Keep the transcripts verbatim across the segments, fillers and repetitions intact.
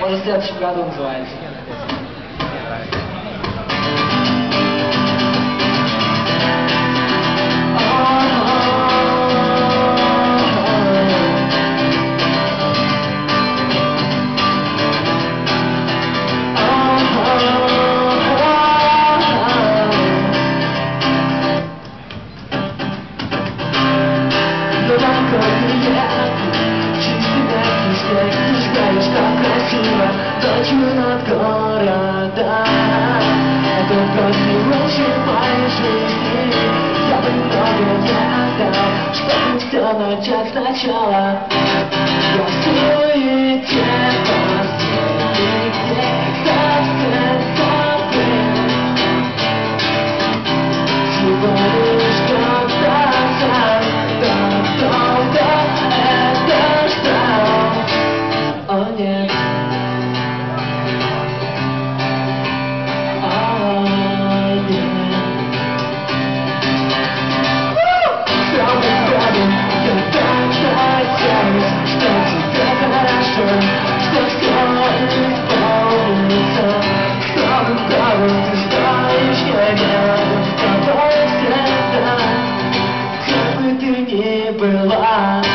Может, в следующем году называется. Ночью над городом этот год не лучше моей жизни. Я бы многое отдал, чтобы все начать сначала. Я в суете последних дней совсем забыл всего лишь когда-то так долго это ждал. О нет. Была.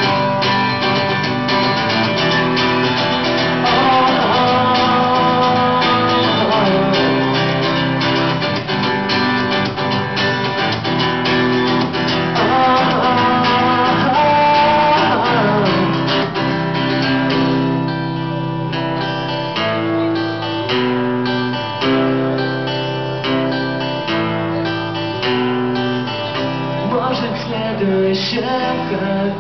Может, в следующем году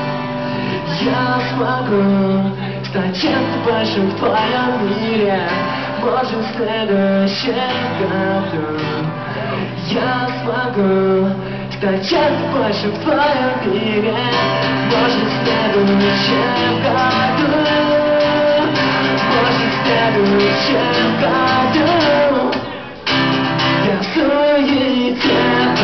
я смогу стать чем-то большим в твоем мире. Может, в следующем году я смогу стать чем-то большим в твоем мире. Может, в следующем году, может, в следующем году я в суете.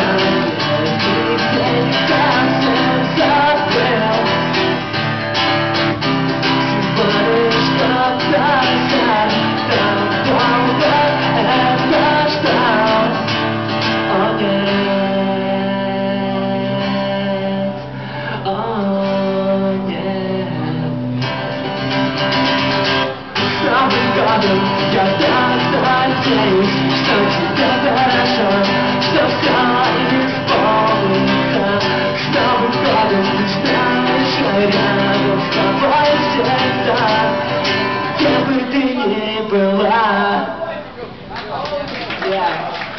Я так надеюсь, что тебе хорошо, что все исполнится. С Новым годом ты знаешь, я рядом с тобой всегда, где бы ты ни была. Yeah.